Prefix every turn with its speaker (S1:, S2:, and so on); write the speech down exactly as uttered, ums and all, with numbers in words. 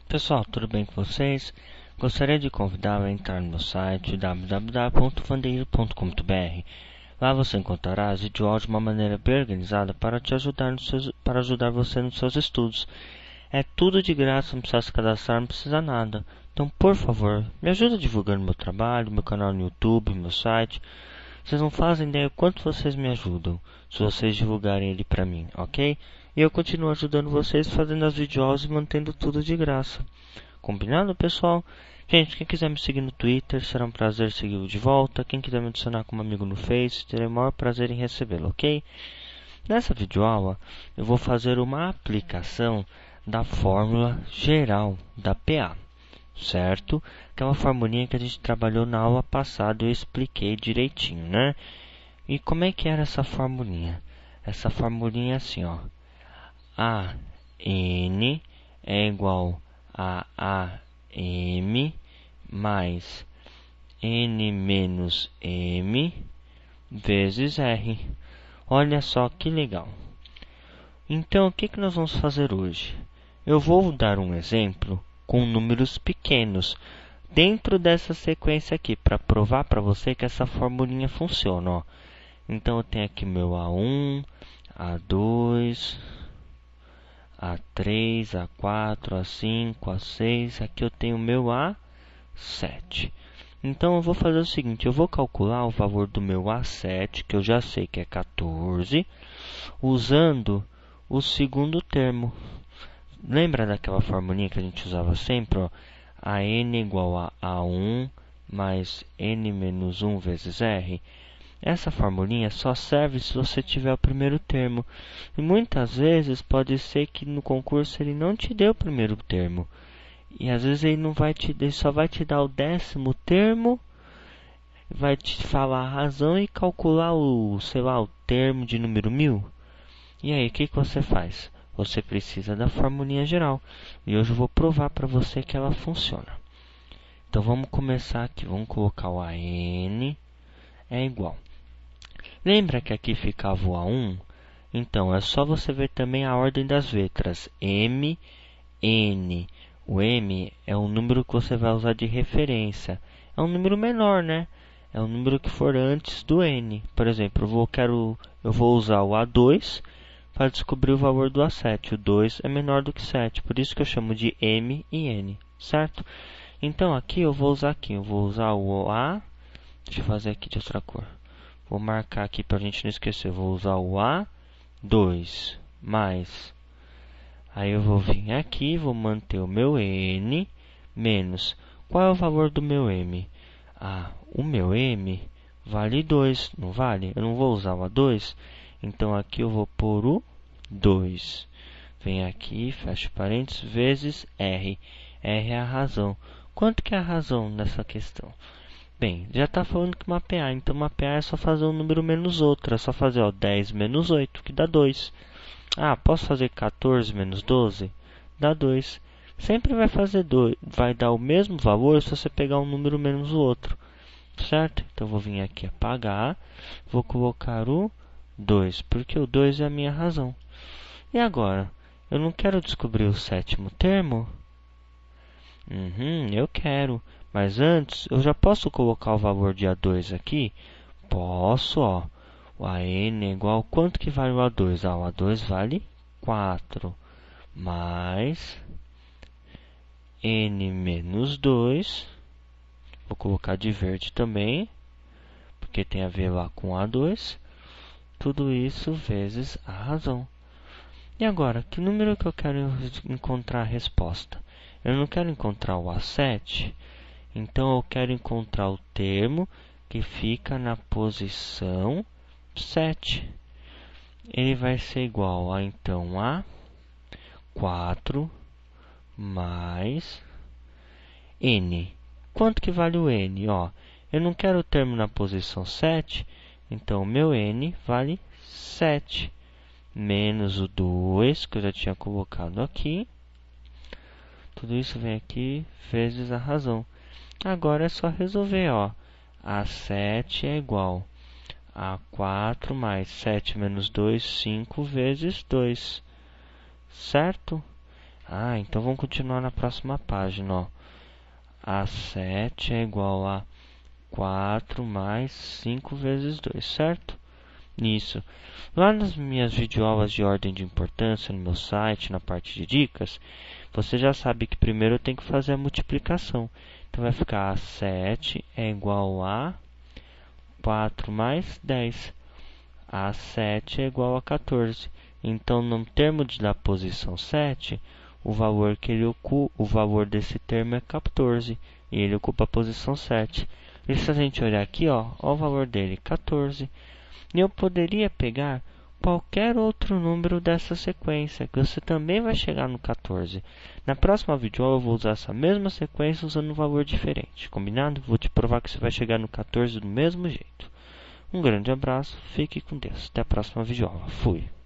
S1: Pessoal, tudo bem com vocês? Gostaria de convidá-lo a entrar no meu site w w w ponto vandeiro ponto com ponto b r. Lá você encontrará as videoaulas de uma maneira bem organizada para te ajudar nos seus, para ajudar você nos seus estudos. É tudo de graça, não precisa se cadastrar, não precisa nada. Então, por favor, me ajuda divulgando meu trabalho, meu canal no YouTube, meu site. Vocês não fazem ideia o quanto vocês me ajudam se vocês divulgarem ele pra mim, ok? E eu continuo ajudando vocês fazendo as videoaulas e mantendo tudo de graça. Combinado, pessoal? Gente, quem quiser me seguir no Twitter, será um prazer segui-lo de volta. Quem quiser me adicionar como amigo no Face, terei o maior prazer em recebê-lo, ok? Nessa videoaula, eu vou fazer uma aplicação da fórmula geral da P A, certo? Aquela formulinha que a gente trabalhou na aula passada, eu expliquei direitinho, né? E como é que era essa formulinha? Essa formulinha é assim, ó. A N é igual a A M mais N menos M vezes R. Olha só que legal. Então, o que, que nós vamos fazer hoje? Eu vou dar um exemplo com números pequenos dentro dessa sequência aqui, para provar para você que essa formulinha funciona, ó. Então, eu tenho aqui meu A um, A dois, A três, A quatro, A cinco, A seis. Aqui eu tenho meu A sete. Então, eu vou fazer o seguinte, eu vou calcular o valor do meu A sete, que eu já sei que é quatorze, usando o segundo termo. Lembra daquela formulinha que a gente usava sempre, ó? A n igual a A um mais N menos um vezes R. Essa formulinha só serve se você tiver o primeiro termo. E muitas vezes pode ser que no concurso ele não te dê o primeiro termo. E às vezes ele não vai te, ele só vai te dar o décimo termo, vai te falar a razão e calcular o, sei lá, o termo de número mil. E aí, o que, que você faz? Você precisa da formulinha geral. E hoje eu vou provar para você que ela funciona. Então vamos começar aqui. Vamos colocar o A N é igual. Lembra que aqui ficava o A um? Então é só você ver também a ordem das letras. M, N. O M é o número que você vai usar de referência. É um número menor, né? É o número que for antes do N. Por exemplo, eu vou, quero, eu vou usar o A dois para descobrir o valor do A sete. O dois é menor do que sete, por isso que eu chamo de M e N, certo? Então aqui eu vou usar aqui, eu vou usar o A, deixa eu fazer aqui de outra cor. Vou marcar aqui para a gente não esquecer, eu vou usar o A dois mais, aí eu vou vir aqui, vou manter o meu N, menos, qual é o valor do meu M? Ah, o meu M vale dois, não vale? Eu não vou usar o A dois, então aqui eu vou pôr o dois. Vem aqui, fecha parênteses, vezes R. R é a razão. Quanto que é a razão nessa questão? Bem, já está falando que uma P A, então uma P A é só fazer um número menos outro. É só fazer ó, dez menos oito, que dá dois. Ah, posso fazer quatorze menos doze? Dá dois. Sempre vai fazer dois, vai dar o mesmo valor se você pegar um número menos o outro. Certo? Então vou vir aqui apagar, vou colocar o dois, porque o dois é a minha razão. E agora? Eu não quero descobrir o sétimo termo? Uhum, eu quero. Mas antes, eu já posso colocar o valor de A dois aqui? Posso, ó. O A N é igual, quanto que vale o A dois? Ah, o A dois vale quatro. Mais N menos dois. Vou colocar de verde também, porque tem a ver lá com A dois. Tudo isso vezes a razão. E agora, que número que eu quero encontrar a resposta? Eu não quero encontrar o A sete, então eu quero encontrar o termo que fica na posição sete. Ele vai ser igual a, então, a quatro mais N. Quanto que vale o N? Ó, eu não quero o termo na posição sete, então o meu N vale sete. Menos o dois, que eu já tinha colocado aqui. Tudo isso vem aqui, vezes a razão. Agora é só resolver, ó. A sete é igual a quatro mais sete menos dois, cinco vezes dois. Certo? Ah, então vamos continuar na próxima página, ó. A sete é igual a quatro mais cinco vezes dois, certo? Nisso. Lá nas minhas videoaulas de ordem de importância no meu site, na parte de dicas, você já sabe que primeiro eu tenho que fazer a multiplicação. Então vai ficar a sete é igual a quatro mais dez. A sete é igual a quatorze. Então, no termo de, da posição sete, o valor que ele ocupa, o valor desse termo é quatorze, e ele ocupa a posição sete. E se a gente olhar aqui, ó, ó o valor dele, quatorze. E eu poderia pegar qualquer outro número dessa sequência, que você também vai chegar no quatorze. Na próxima videoaula eu vou usar essa mesma sequência usando um valor diferente, combinado? Vou te provar que você vai chegar no quatorze do mesmo jeito. Um grande abraço, fique com Deus. Até a próxima videoaula. Fui!